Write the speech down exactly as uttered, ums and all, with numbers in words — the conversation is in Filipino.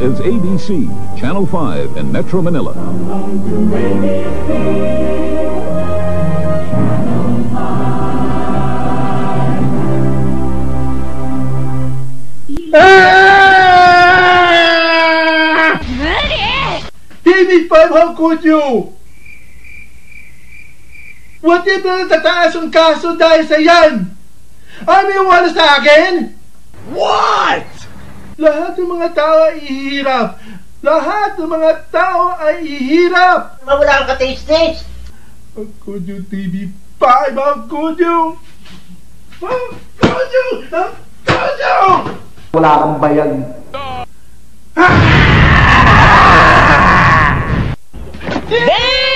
is A B C, Channel five in Metro Manila. T V five, how could you? What if na natataas ang kaso dahil sa yan? Ano yung wala sa akin? What? Lahat ng mga tao ay ihirap. Lahat ng mga tao ay ihirap. Mawala kang ka-taste-taste. How could you, T V five? How could you? How could you? How could you? Wala kang bayag. Damn!